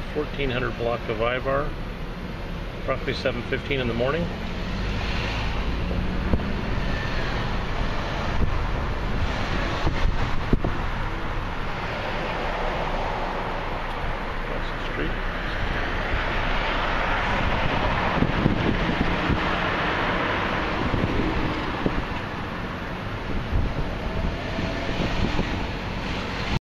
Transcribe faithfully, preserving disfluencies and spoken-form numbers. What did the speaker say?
fourteen hundred block of I V A R, approximately seven fifteen in the morning.